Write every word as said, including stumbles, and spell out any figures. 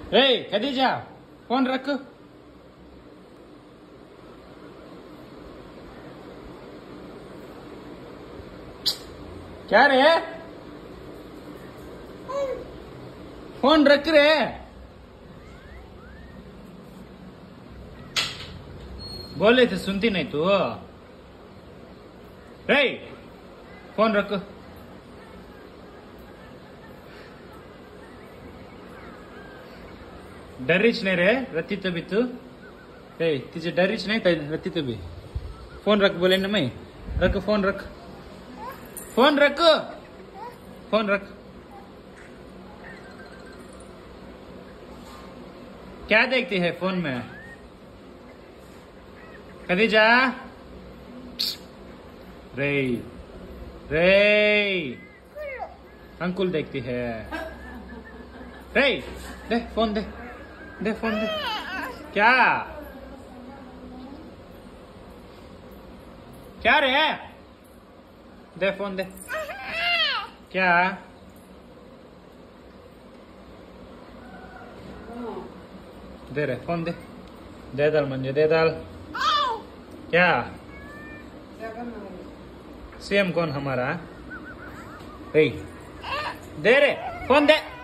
ए Khadija phone रख। क्या रे फोन रख रे। बोले थे सुनती नहीं तू। रे फोन रख। डरीच नाही रे रती तभी तू। ए तिचे डरीच नाही रती तभी। फोन रख बोले ना मैं। रख फोन रख। फोन रख। फोन रख। क्या देखती है फोन में खदीजा। रे रे अंकुल देखती है। रे दे फोन दे दे फोन दे। क्या क्या रे दे फोन दे। क्या दे रे फोन दे। दे दल मंजे दे दल। क्या सीएम कौन हमारा। दे रे फोन दे।